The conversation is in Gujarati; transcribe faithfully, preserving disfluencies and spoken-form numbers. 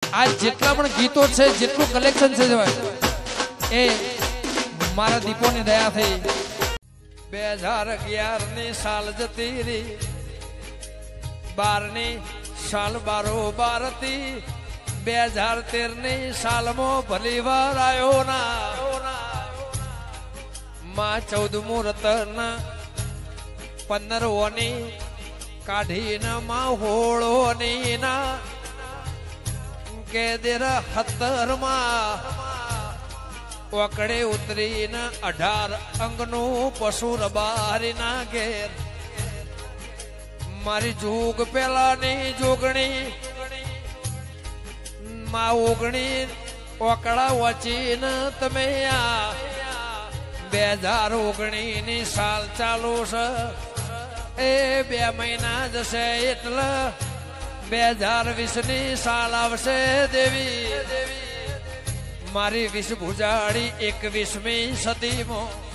આ જેટલા પણ ગીતો છે જેટલું કલેક્શન છે એ મારા દીપોની દયા થઈ બે હજાર અગિયાર ની સાલ જતી રહી બાર ની સાલ બારો બારતી બે હજાર તેર ની સાલમાં ભલી વાર આવ્યો ના માં ચૌદ મુહૂર્ત ના પંદર ઓની કાઢીને માં હોળોની ના કે દેર હતર માં ઓકડે ઉતરીને અઢાર અંગનું પશુ રબારી ના ઘેર મારી જોગ પેલાની જોગણી માં ઓગણી ઓકડા વચીને તમે આ બે હજાર ઓગણી ની સાલ ચાલુ છે એ બે મહિના જશે એટલે બે હજાર વીસ ની સાલ આવશે દેવી મારી વિષ ભુજાડી એકવીસમી સદીમાં